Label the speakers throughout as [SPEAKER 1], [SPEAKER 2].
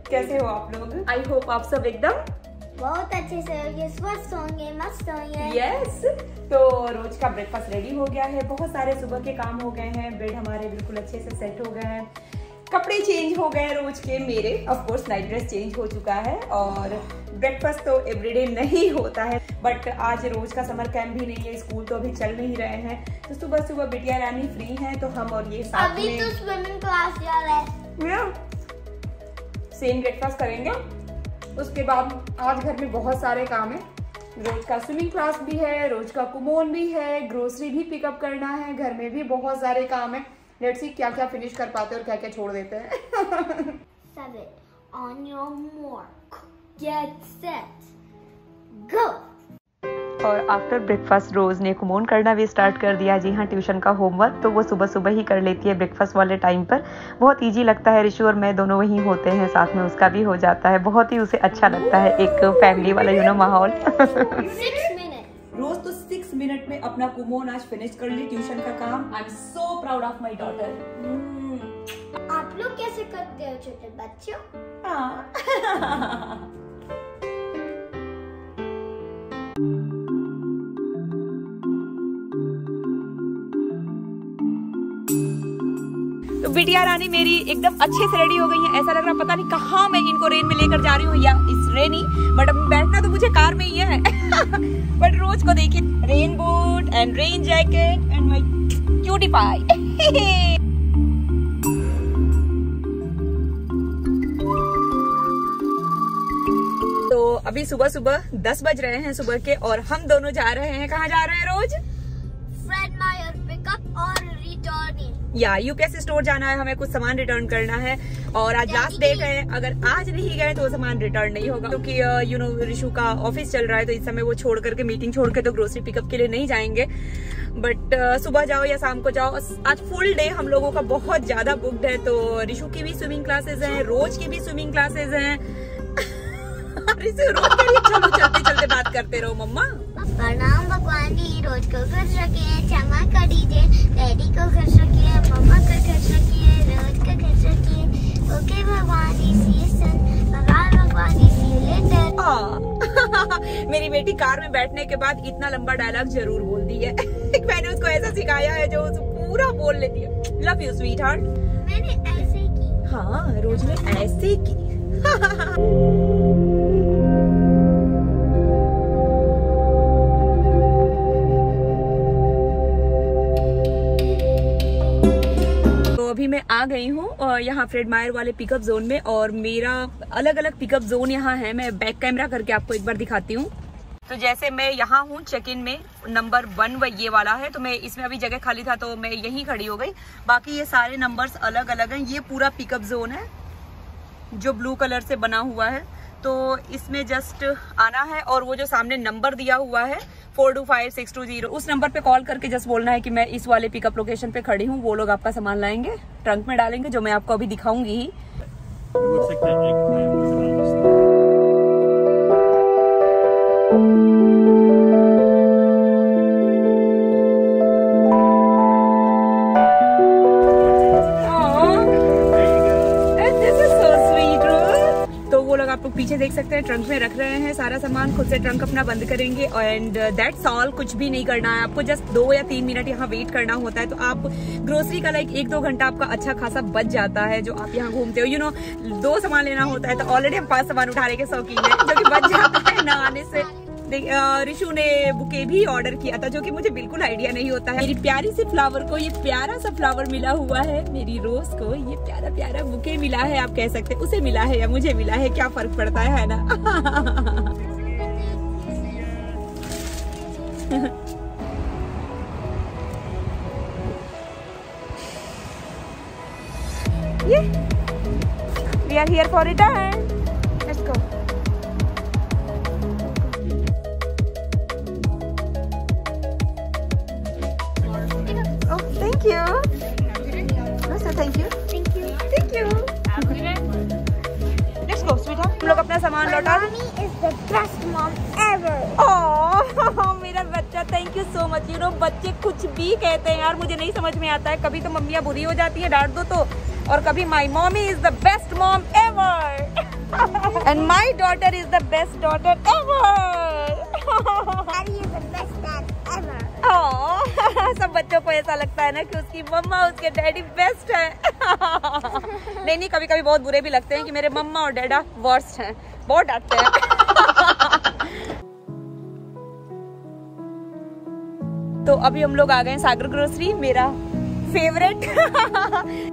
[SPEAKER 1] कैसे हो आप लोग? आई होप आप सब एकदम
[SPEAKER 2] बहुत अच्छे से होंगे, स्वस्थ होंगे, मस्त होंगे।
[SPEAKER 1] यस। तो रोज का ब्रेकफास्ट रेडी हो गया है, बहुत सारे सुबह के काम हो गए हैं, बेड हमारे बिल्कुल अच्छे से सेट हो गए हैं, कपड़े चेंज हो गए रोज के मेरे, of course night dress change हो चुका है और ब्रेकफास्ट तो एवरीडे नहीं होता है, बट आज रोज का समर कैंप भी नहीं है, स्कूल तो अभी चल नहीं रहे हैं, तो सुबह सुबह बिटिया रानी फ्री हैं तो हम और ये साथ
[SPEAKER 2] अभी तो स्विमिंग क्लास जा रहा है,
[SPEAKER 1] सेम ब्रेकफास्ट करेंगे। उसके बाद आज घर में बहुत सारे काम है, रोज का स्विमिंग क्लास भी है, रोज का कुमोन भी है, ग्रोसरी भी पिकअप करना है, घर में भी बहुत सारे काम है। लेट्स सी क्या क्या फिनिश कर पाते हैं और क्या क्या छोड़ देते हैं।
[SPEAKER 2] On your mark, get set, go।
[SPEAKER 1] और आफ्टर ब्रेकफास्ट रोज ने कुमोन करना भी स्टार्ट कर दिया। जी हाँ, ट्यूशन का होमवर्क तो वो सुबह सुबह ही कर लेती है ब्रेकफास्ट वाले टाइम पर, बहुत इजी लगता है। ऋषु और मैं दोनों वहीं होते हैं, साथ में उसका भी हो जाता है, बहुत ही उसे अच्छा लगता है, एक फैमिली वाला माहौल।
[SPEAKER 2] 6 मिनट
[SPEAKER 1] रोज तो 6 मिनट में अपना कुमोन आज फिनिश कर ली, ट्यूशन का काम। I am so proud of my daughter.
[SPEAKER 2] आप लोग कैसे करते हो छोटे बच्चों?
[SPEAKER 1] तो बिटिया रानी मेरी एकदम अच्छे से रेडी हो गई है, ऐसा लग रहा पता नहीं कहाँ मैं इनको रेन में लेकर जा रही हूँ या इस रेनी, बट अब बैठना तो मुझे कार में ही है। बट रोज को देखिए, rain boot and rain jacket and my cutie pie. तो अभी सुबह सुबह 10 बज रहे हैं सुबह के और हम दोनों जा रहे हैं, कहाँ जा रहे हैं रोज?
[SPEAKER 2] फ्रेड मायर पिकअप और रिटर्निंग।
[SPEAKER 1] या यूपीएससी स्टोर जाना है, हमें कुछ सामान रिटर्न करना है और आज लास्ट डेट है, अगर आज नहीं गए तो वो सामान रिटर्न नहीं होगा, क्योंकि ऋषु का ऑफिस चल रहा है तो इस समय वो छोड़ करके, मीटिंग छोड़ के तो ग्रोसरी पिकअप के लिए नहीं जाएंगे। बट सुबह जाओ या शाम को जाओ, आज फुल डे हम लोगों का बहुत ज्यादा बुक्ड है। तो ऋषु की भी स्विमिंग क्लासेस हैं, रोज की भी स्विमिंग क्लासेस हैं। चलो चलते चलते बात करते रहो मम्मा।
[SPEAKER 2] प्रणाम भगवान जी, रोज को खुश रखिए, क्षमा कर दीजिए, डैडी को खुश रखिए, मम्मा को खुश रखिए, रोज को खुश रखिए। ओके भगवान जी, सी यू सून, भगवान जी, सी यू लेटर।
[SPEAKER 1] मेरी बेटी कार में बैठने के बाद इतना लंबा डायलॉग जरूर बोल दी है। मैंने उसको ऐसा सिखाया है जो पूरा बोल लेती है। Love you sweetheart.
[SPEAKER 2] मैंने ऐसे की।
[SPEAKER 1] हाँ, रोज ने ऐसे की। अभी मैं आ गई हूँ यहाँ फ्रेड मायर वाले पिकअप जोन में और मेरा अलग अलग पिकअप जोन यहाँ है। मैं बैक कैमरा करके आपको एक बार दिखाती हूँ। तो जैसे मैं यहाँ हूँ चेक इन में, नंबर 1 ये वाला है, तो मैं इसमें अभी जगह खाली था तो मैं यहीं खड़ी हो गई। बाकी ये सारे नंबर्स अलग अलग हैं। ये पूरा पिकअप जोन है जो ब्लू कलर से बना हुआ है, तो इसमें जस्ट आना है और वो जो सामने नंबर दिया हुआ है 425620, उस नंबर पे कॉल करके जस्ट बोलना है कि मैं इस वाले पिकअप लोकेशन पे खड़ी हूँ। वो लोग आपका सामान लाएंगे, ट्रंक में डालेंगे, जो मैं आपको अभी दिखाऊंगी ही। आप लोग पीछे देख सकते हैं, ट्रंक में रख रहे हैं सारा सामान, खुद से ट्रंक अपना बंद करेंगे एंड दैट्स ऑल। कुछ भी नहीं करना है आपको, जस्ट 2 या 3 मिनट यहाँ वेट करना होता है। तो आप ग्रोसरी का 1-2 घंटा आपका अच्छा खासा बच जाता है जो आप यहाँ घूमते हो। 2 सामान लेना होता है तो ऑलरेडी हम 5 सामान उठाने के शौकीन है, जो कि बच जाता है ना आने से। ऋषु ने बुके भी ऑर्डर किया था, जो कि मुझे बिल्कुल आइडिया नहीं होता है। मेरी प्यारी सी फ्लावर को ये प्यारा सा फ्लावर मिला हुआ है, मेरी रोज को ये प्यारा प्यारा बुके मिला है। आप कह सकते हैं उसे मिला है या मुझे मिला है, क्या फर्क पड़ता है ना। We are here for return. Let's go. Oh, thank you. No, sir, thank you.
[SPEAKER 2] Thank you.
[SPEAKER 1] Thank you. Let's go, sweetheart. हम लोग अपना सामान लौटा।
[SPEAKER 2] Mommy is the best mom ever.
[SPEAKER 1] Oh, मेरा बच्चा, थैंक यू सो मच। बच्चे कुछ भी कहते हैं यार, मुझे नहीं समझ में आता है। कभी तो मम्मियाँ बुरी हो जाती है, डांट दो तो और कभी my mommy is the best mom ever and my daughter is the best daughter ever. सब बच्चों को ऐसा लगता है ना कि उसकी मम्मा उसके डैडी बेस्ट है। नहीं, कभी कभी बहुत बुरे भी लगते हैं कि मेरे मम्मा और डैडा वर्स्ट हैं, बहुत डांटते हैं। तो अभी हम लोग आ गए सागर ग्रोसरी, मेरा फेवरेट।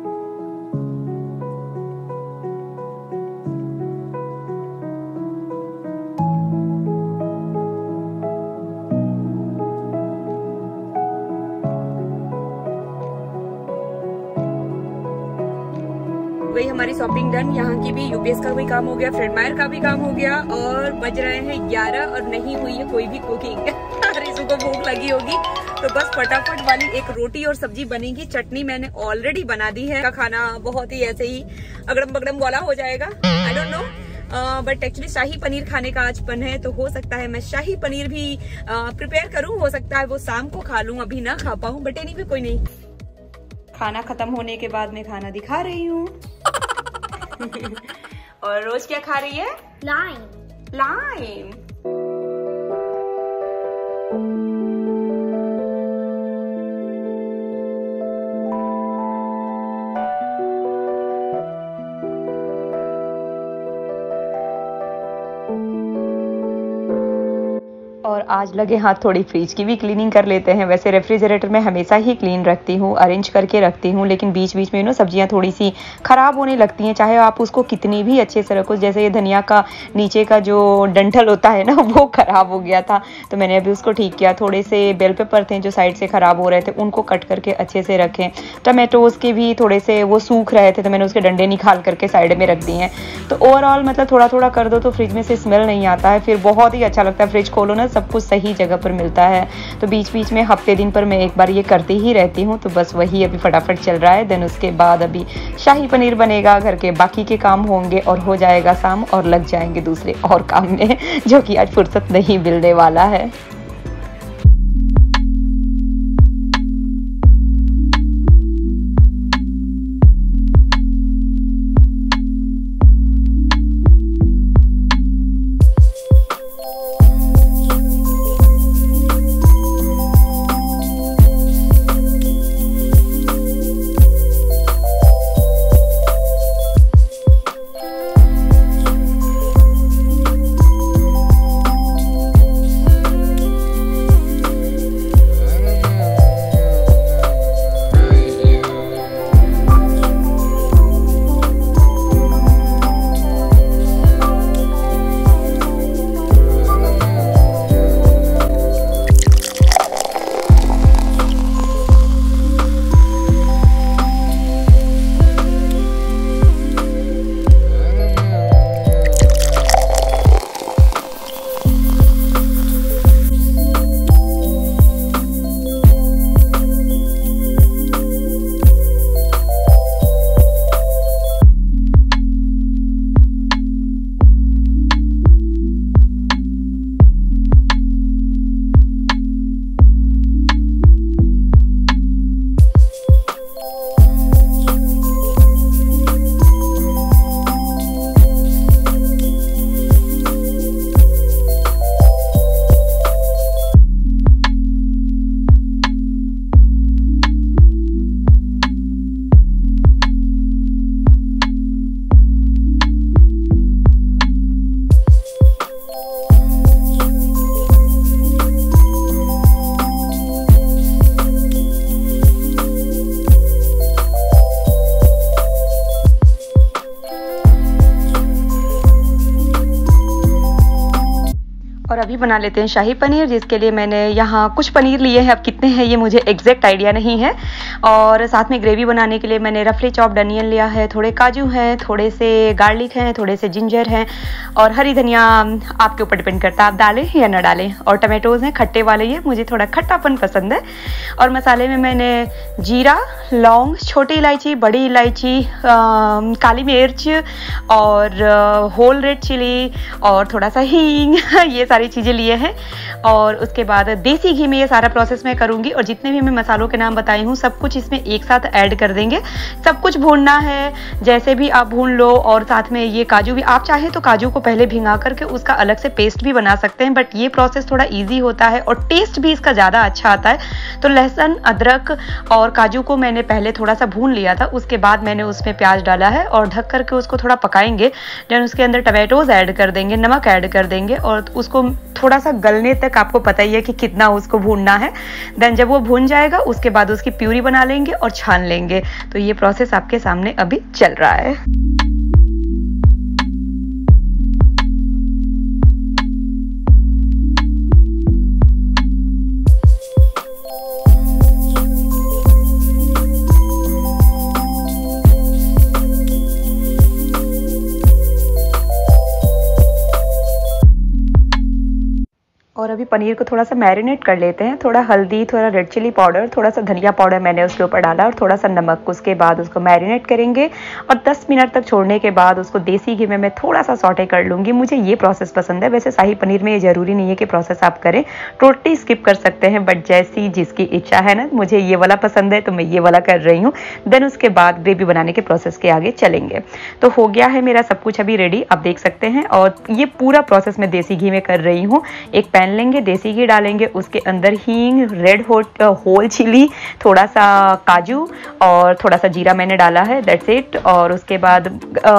[SPEAKER 1] वही हमारी शॉपिंग डन। यहाँ की भी यूपीएस का भी काम हो गया, फ्रेड मायर का भी काम हो गया और बज रहे हैं 11 और नहीं हुई है कोई भी कुकिंग। रिजू को भूख लगी होगी तो बस फटाफट वाली एक रोटी और सब्जी बनेगी। चटनी मैंने ऑलरेडी बना दी है। का खाना बहुत ही ऐसे ही अगड़म बगड़म वाला हो जाएगा, I don't know, but actually shahi paneer खाने का आज मन है तो हो सकता है मैं शाही पनीर भी प्रिपेयर करूँ। हो सकता है वो शाम को खा लूँ, अभी ना खा पाऊँ, बट एनीवे कोई नहीं। खाना खत्म होने के बाद मैं खाना दिखा रही हूँ। और रोज क्या खा रही है? लाइम। और आज लगे हाथ थोड़ी फ्रिज की भी क्लीनिंग कर लेते हैं। वैसे रेफ्रिजरेटर में हमेशा ही क्लीन रखती हूँ, अरेंज करके रखती हूँ, लेकिन बीच बीच में सब्जियाँ थोड़ी सी ख़राब होने लगती हैं, चाहे आप उसको कितनी भी अच्छे से रखो। जैसे ये धनिया का नीचे का जो डंठल होता है ना, वो ख़राब हो गया था तो मैंने अभी उसको ठीक किया। थोड़े से बेल पेपर थे जो साइड से ख़राब हो रहे थे, उनको कट करके अच्छे से रखें। टमेटोज़ के भी थोड़े से वो सूख रहे थे तो मैंने उसके डंडे निकाल करके साइड में रख दिए हैं। तो ओवरऑल मतलब थोड़ा थोड़ा कर दो तो फ्रिज में से स्मेल नहीं आता है, फिर बहुत ही अच्छा लगता है। फ्रिज खोलो ना, सब कुछ सही जगह पर मिलता है। तो बीच बीच में हफ्ते दिन पर मैं एक बार ये करती ही रहती हूँ। तो बस वही अभी फटाफट चल रहा है। देन उसके बाद अभी शाही पनीर बनेगा, घर के बाकी के काम होंगे और हो जाएगा शाम और लग जाएंगे दूसरे और काम में, जो कि आज फुर्सत नहीं मिलने वाला है। और अभी बना लेते हैं शाही पनीर, जिसके लिए मैंने यहाँ कुछ पनीर लिए हैं। अब कितने हैं ये मुझे एग्जैक्ट आइडिया नहीं है। और साथ में ग्रेवी बनाने के लिए मैंने रफली चॉप्ड अनियन लिया है, थोड़े काजू हैं, थोड़े से गार्लिक हैं, थोड़े से जिंजर हैं और हरी धनिया आपके ऊपर डिपेंड करता है आप डालें या ना डालें। और टमाटोज़ हैं खट्टे वाले, ये मुझे थोड़ा खट्टापन पसंद है। और मसाले में मैंने जीरा, लौंग, छोटी इलायची, बड़ी इलायची, काली मिर्च और होल रेड चिली और थोड़ा सा हींग, ये सारी चीज़ें चीज़ें लिए हैं। और उसके बाद देसी घी में ये सारा प्रोसेस मैं करूँगी और जितने भी मैं मसालों के नाम बताई हूँ सब कुछ इसमें एक साथ ऐड कर देंगे। सब कुछ भूनना है, जैसे भी आप भून लो। और साथ में ये काजू भी, आप चाहें तो काजू को पहले भिंगा करके उसका अलग से पेस्ट भी बना सकते हैं, बट ये प्रोसेस थोड़ा ईजी होता है और टेस्ट भी इसका ज़्यादा अच्छा आता है। तो लहसुन, अदरक और काजू को मैंने पहले थोड़ा सा भून लिया था, उसके बाद मैंने उसमें प्याज डाला है और ढक करके उसको थोड़ा पकाएंगे। देन उसके अंदर टमाटोज ऐड कर देंगे, नमक ऐड कर देंगे और उसको थोड़ा सा गलने तक, आपको पता ही है कि कितना उसको भूनना है। देन जब वो भून जाएगा उसके बाद उसकी प्यूरी बना लेंगे और छान लेंगे। तो ये प्रोसेस आपके सामने अभी चल रहा है। और अभी पनीर को थोड़ा सा मैरिनेट कर लेते हैं। थोड़ा हल्दी, थोड़ा रेड चिली पाउडर, थोड़ा सा धनिया पाउडर मैंने उसके ऊपर डाला और थोड़ा सा नमक। उसके बाद उसको मैरिनेट करेंगे और 10 मिनट तक छोड़ने के बाद उसको देसी घी में मैं थोड़ा सा सौटे कर लूँगी। मुझे ये प्रोसेस पसंद है। वैसे शाही पनीर में ये ज़रूरी नहीं है कि प्रोसेस आप करें, टोटली स्किप कर सकते हैं, बट जैसी जिसकी इच्छा है ना। मुझे ये वाला पसंद है तो मैं ये वाला कर रही हूँ। देन उसके बाद ग्रेवी बनाने के प्रोसेस के आगे चलेंगे। तो हो गया है मेरा सब कुछ अभी रेडी, आप देख सकते हैं। और ये पूरा प्रोसेस मैं देसी घी में कर रही हूँ। एक पैन लेंगे, देसी घी डालेंगे, उसके अंदर हींग, रेड होल चिली, थोड़ा सा काजू और थोड़ा सा जीरा मैंने डाला है, दैट्स इट। और उसके बाद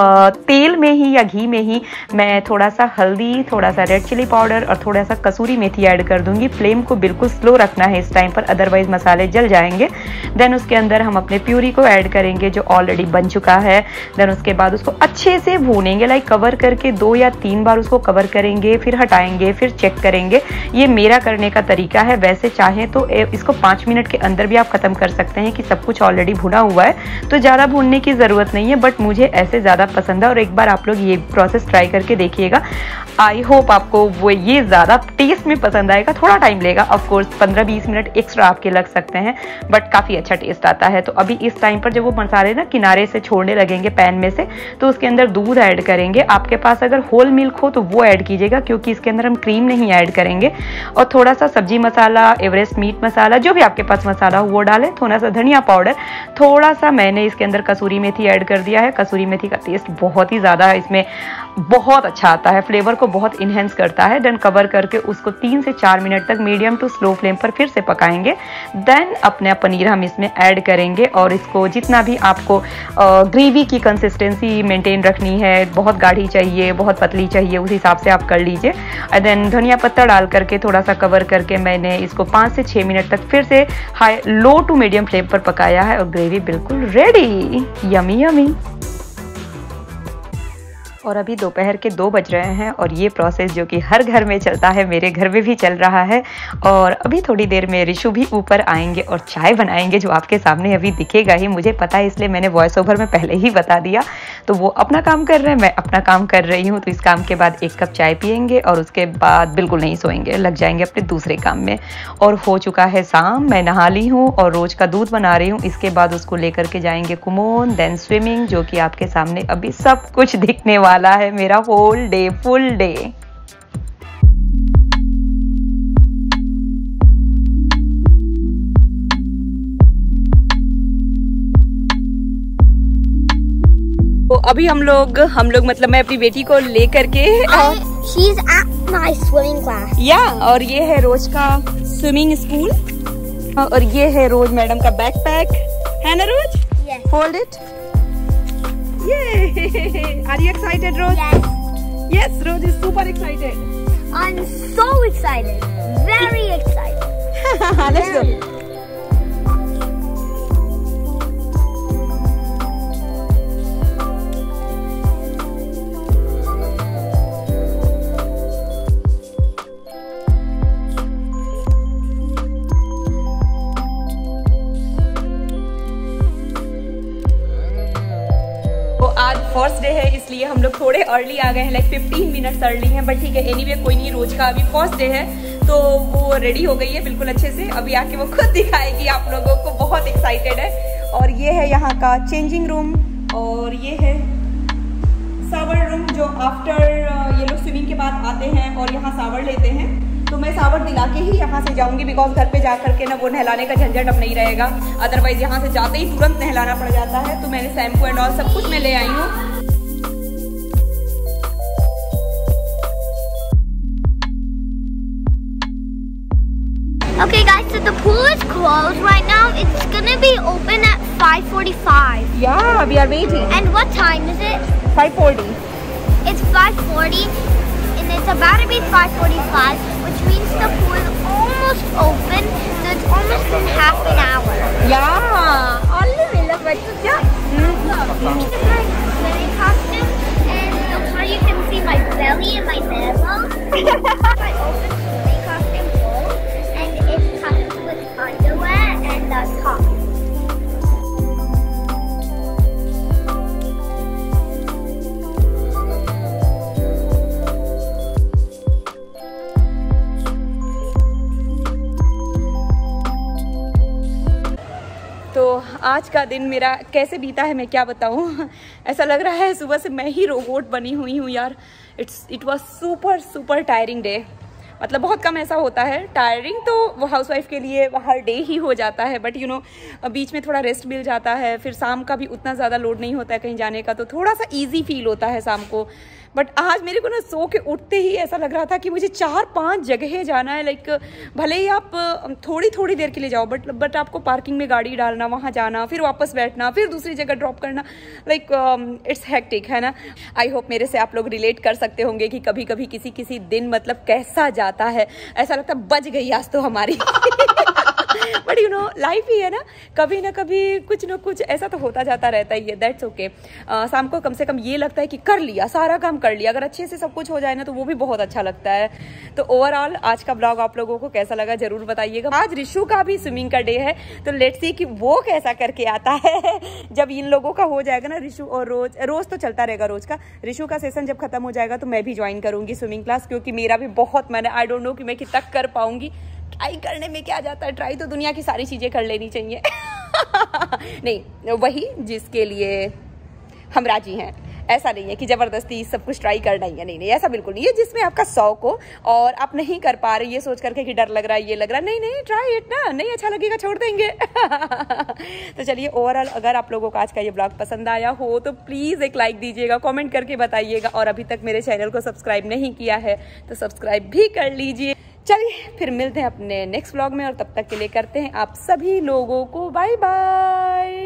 [SPEAKER 1] तेल में ही या घी में ही मैं थोड़ा सा हल्दी, थोड़ा सा रेड चिली पाउडर और थोड़ा सा कसूरी मेथी ऐड कर दूंगी। फ्लेम को बिल्कुल स्लो रखना है इस टाइम पर, अदरवाइज मसाले जल जाएंगे। देन उसके अंदर हम अपने प्यूरी को ऐड करेंगे जो ऑलरेडी बन चुका है। देन उसके बाद उसको अच्छे से भूनेंगे, लाइक कवर करके 2 या 3 बार उसको कवर करेंगे, फिर हटाएंगे, फिर चेक करेंगे। ये मेरा करने का तरीका है। वैसे चाहें तो इसको 5 मिनट के अंदर भी आप खत्म कर सकते हैं कि सब कुछ ऑलरेडी भुना हुआ है, तो ज़्यादा भूनने की ज़रूरत नहीं है, बट मुझे ऐसे ज़्यादा पसंद है। और एक बार आप लोग ये प्रोसेस ट्राई करके देखिएगा। आई होप आपको वो ये ज़्यादा टेस्ट में पसंद आएगा। थोड़ा टाइम लेगा, ऑफकोर्स 15-20 मिनट एक्स्ट्रा आपके लग सकते हैं, बट काफ़ी अच्छा टेस्ट आता है। तो अभी इस टाइम पर जब वो मसाले ना किनारे से छोड़ने लगेंगे पैन में से, तो उसके अंदर दूध ऐड करेंगे। आपके पास अगर होल मिल्क हो तो वो ऐड कीजिएगा, क्योंकि इसके अंदर हम क्रीम नहीं ऐड करेंगे। और थोड़ा सा सब्जी मसाला, एवरेस्ट मीट मसाला, जो भी आपके पास मसाला हो वो डालें। थोड़ा सा धनिया पाउडर, थोड़ा सा मैंने इसके अंदर कसूरी मेथी ऐड कर दिया है। कसूरी मेथी का टेस्ट बहुत ही ज़्यादा इसमें बहुत अच्छा आता है, फ्लेवर को बहुत इन्हेंस करता है। देन कवर करके उसको 3 से 4 मिनट तक मीडियम टू स्लो फ्लेम पर फिर से पकाएंगे। देन अपना पनीर हम इसमें ऐड करेंगे और इसको जितना भी आपको ग्रेवी की कंसिस्टेंसी मेंटेन रखनी है, बहुत गाढ़ी चाहिए, बहुत पतली चाहिए, उस हिसाब से आप कर लीजिए। देन धनिया पत्ता डाल करके थोड़ा सा कवर करके मैंने इसको 5 से 6 मिनट तक फिर से लो टू मीडियम फ्लेम पर पकाया है और ग्रेवी बिल्कुल रेडी। Yummy yummy. और अभी दोपहर के 2 बज रहे हैं और ये प्रोसेस जो कि हर घर में चलता है, मेरे घर में भी चल रहा है। और अभी थोड़ी देर में ऋषु भी ऊपर आएंगे और चाय बनाएंगे, जो आपके सामने अभी दिखेगा ही। मुझे पता है, इसलिए मैंने वॉइस ओवर में पहले ही बता दिया। तो वो अपना काम कर रहे हैं, मैं अपना काम कर रही हूँ। तो इस काम के बाद 1 कप चाय पियेंगे और उसके बाद बिल्कुल नहीं सोएंगे, लग जाएंगे अपने दूसरे काम में। और हो चुका है शाम, मैं नहा ली हूँ और रोज का दूध बना रही हूँ। इसके बाद उसको लेकर के जाएंगे कुमोन, देन स्विमिंग, जो कि आपके सामने अभी सब कुछ दिखने वाला है। मेरा होल डे, फुल डे। तो अभी हम लोग मतलब मैं अपनी बेटी को लेकर के
[SPEAKER 2] She's at my swimming class.
[SPEAKER 1] या और ये है रोज का स्विमिंग स्कूल और ये है रोज मैडम का बैकपैक, है ना Rose?
[SPEAKER 2] Yes.
[SPEAKER 1] Hold it. Yay! Are you excited, Rose?
[SPEAKER 2] Yes.
[SPEAKER 1] Yes, Rose is super excited.
[SPEAKER 2] I'm so excited. Very excited.
[SPEAKER 1] Let's go. आज फर्स्ट डे है, इसलिए हम लोग थोड़े अर्ली आ गए हैं, लाइक 15 मिनट्स अर्ली हैं, बट ठीक है, एनीवे कोई नहीं। रोज का अभी फर्स्ट डे है तो वो रेडी हो गई है बिल्कुल अच्छे से। अभी आके वो खुद दिखाएगी आप लोगों को, बहुत एक्साइटेड है। और ये है यहाँ का चेंजिंग रूम और ये है शावर रूम जो आफ्टर ये लोग स्विमिंग के बाद आते हैं और यहाँ शावर लेते हैं, तो मैं शावर दिला के ही यहाँ से जाऊँगी, बिकॉज घर पे जा करके ना वो नहलाने का झंझट अब नहीं रहेगा, अदरवाइज यहाँ से जाते ही तुरंत नहलाना पड़ जाता है। तो मैंने शैम्पू एंड ऑल सब कुछ मैं ले आई हूँ।
[SPEAKER 2] Okay guys, so the pool is closed right now. It's gonna be open at 5:45.
[SPEAKER 1] Yeah, we are waiting.
[SPEAKER 2] And what time is it?
[SPEAKER 1] 5:40.
[SPEAKER 2] It's 5:40 and it's about to be 5:45, which means the pool is almost open, so it's almost in half an hour.
[SPEAKER 1] Yeah, only we look like this. Yeah.
[SPEAKER 2] This is my swimming costume, and look how you can see my belly and my navel. My open swimming costume bowl, and it comes with underwear and the top.
[SPEAKER 1] तो आज का दिन मेरा कैसे बीता है मैं क्या बताऊँ। ऐसा लग रहा है सुबह से मैं ही रोबोट बनी हुई हूँ यार। It was super tiring day. मतलब बहुत कम ऐसा होता है, टायरिंग तो वो हाउसवाइफ के लिए हर डे ही हो जाता है, बट बीच में थोड़ा रेस्ट मिल जाता है, फिर शाम का भी उतना ज़्यादा लोड नहीं होता है कहीं जाने का, तो थोड़ा सा ईजी फील होता है शाम को। बट आज मेरे को ना सो के उठते ही ऐसा लग रहा था कि मुझे 4-5 जगह जाना है। लाइक भले ही आप थोड़ी देर के लिए जाओ, बट आपको पार्किंग में गाड़ी डालना, वहाँ जाना, फिर वापस बैठना, फिर दूसरी जगह ड्रॉप करना, लाइक इट्स हेक्टिक है ना। आई होप मेरे से आप लोग रिलेट कर सकते होंगे कि कभी कभी किसी दिन मतलब कैसा जाता है, ऐसा लगता है बच गई आज तो हमारी। बट लाइफ ही है ना, कभी ना कभी कुछ ना कुछ ऐसा तो होता जाता रहता ही है। That's okay. शाम को कम से कम ये लगता है कि कर लिया, सारा काम कर लिया। अगर अच्छे से सब कुछ हो जाए ना तो वो भी बहुत अच्छा लगता है। तो ओवरऑल आज का ब्लॉग आप लोगों को कैसा लगा जरूर बताइएगा। आज रिशु का भी स्विमिंग का डे है, तो लेट्स सी कि वो कैसा करके आता है। जब इन लोगों का हो जाएगा ना, रिशु और रोज तो चलता रहेगा रोज का, रिशु का सेशन जब खत्म हो जाएगा तो मैं भी ज्वाइन करूंगी स्विमिंग क्लास, क्योंकि मेरा भी बहुत मैंने आई डोंट नो कि मैं कितना कर पाऊंगी। ट्राई करने में क्या जाता है, ट्राई तो दुनिया की सारी चीजें कर लेनी चाहिए। नहीं, वही जिसके लिए हम राजी हैं। ऐसा नहीं है कि जबरदस्ती सब कुछ ट्राई करना ही है, नहीं ऐसा बिल्कुल नहीं है। जिसमें आपका शौक हो और आप नहीं कर पा रहे ये सोच करके कि डर लग रहा है, ये लग रहा है, नहीं ट्राई इट ना, नहीं अच्छा लगेगा छोड़ देंगे। तो चलिए ओवरऑल अगर आप लोगों को आज का ये ब्लॉग पसंद आया हो तो प्लीज एक लाइक दीजिएगा, कमेंट करके बताइएगा, और अभी तक मेरे चैनल को सब्सक्राइब नहीं किया है तो सब्सक्राइब भी कर लीजिए। चलिए फिर मिलते हैं अपने नेक्स्ट व्लॉग में, और तब तक के लिए करते हैं आप सभी लोगों को बाय बाय।